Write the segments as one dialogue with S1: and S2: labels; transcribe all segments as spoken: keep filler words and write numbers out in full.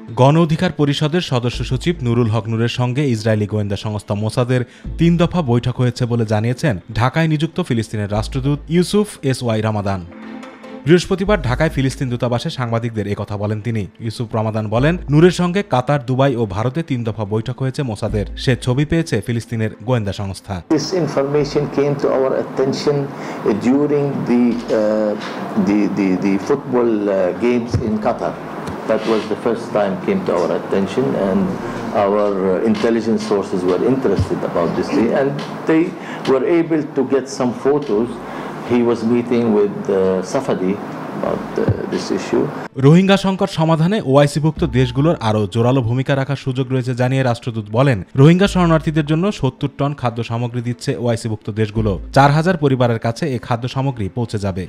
S1: গণ অধিকার পরিষদের সদস্য সচিব নুরুল হক নূরের সঙ্গে ইসরায়েলি গোয়েন্দা সংস্থা মোসাদের তিন দফা বৈঠক হয়েছে বলে জানিয়েছেন ঢাকায় নিযুক্ত ফিলিস্তিনের রাষ্ট্রদূত ইউসুফ এস ওয়াই রামাদান। বৃহস্পতিবার ঢাকায় ফিলিস্তিন দূতাবাসে সাংবাদিকদের একথা বলেন তিনি। ইউসুফ রামাদান বলেন, নূরের সঙ্গে কাতার, দুবাই ও ভারতে তিন দফা বৈঠক হয়েছে মোসাদের। সে ছবি পেয়েছে ফিলিস্তিনের গোয়েন্দা সংস্থা।
S2: This information came to our attention during the uh, the the the football uh, games in Qatar. That was the first time came to our attention, and our uh, intelligence sources were interested about this thing, and they were able to get some photos. He was meeting with uh, Safadi about uh, this issue.
S1: Rohingya সংকট সমাধানে ওআইসিভুক্ত দেশগুলোর আরও জোরালো ভূমিকা রাখার সুযোগ রয়েছে জানিয়ে রাষ্ট্রদূত বলেন, রোহিঙ্গা শরণার্থীদের জন্য সত্তর টন খাদ্য সামগ্রী দিচ্ছে ওআইসিভুক্ত দেশগুলো। চার হাজার পরিবারের কাছে এই খাদ্য সামগ্রী পৌঁছে যাবে।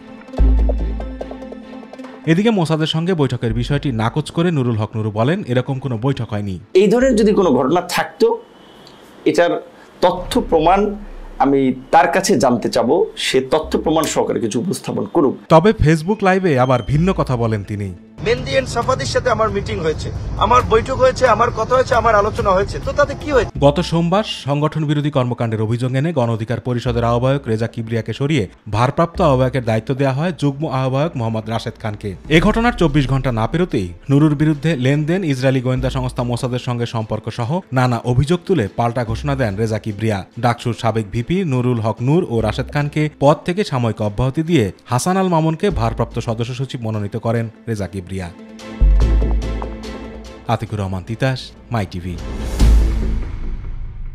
S1: এদিকে মোসাদের সঙ্গে বৈঠকের বিষয়টি নাকচ করে নুরুল হক নুরু বলেন, এরকম কোনো বৈঠক হয়নি।
S3: এই ধরনের যদি কোনো ঘটনা থাকতো, এটার তথ্য প্রমাণ আমি তার কাছে জানতে চাবো, সে তথ্য প্রমাণ সহকারে কিছু উপস্থাপন করুক।
S1: তবে ফেসবুক লাইভে আবার ভিন্ন কথা বলেন তিনি।
S4: মেহেদি এন্ড সাফাদির সাথে আমার মিটিং হয়েছে, আমার বৈঠক হয়েছে, আমার কথা হয়েছে, আমার আলোচনা হয়েছে, তো তাতে কি হয়েছে?
S1: গত সোমবার সংগঠন বিরোধী কর্মকাণ্ডের অভিযোগ এনে গণ অধিকার পরিষদের আহ্বায়ক রেজা কিবরিয়াকে সরিয়ে ভারপ্রাপ্ত আহ্বায়কের দায়িত্ব দেওয়া হয় যুগ্ম আহ্বায়ক মোহাম্মদ রাশেদ খানকে। এ ঘটনার চব্বিশ ঘন্টা না পেরোতেই নুরুর বিরুদ্ধে লেনদেন, ইসরায়েলি গোয়েন্দা সংস্থা মোসাদের সঙ্গে সম্পর্ক সহ নানা অভিযোগ তুলে পাল্টা ঘোষণা দেন রেজা কিবরিয়া। ডাকসুর সাবেক ভিপি নুরুল হক নূর ও রাশেদ খানকে পদ থেকে সাময়িক অব্যাহতি দিয়ে হাসান আল মামুনকে ভারপ্রাপ্ত সদস্য সচিব মনোনীত করেন রেজা কিবরিয়া। আতিকুর রহমান তিতাস, মাই টিভি।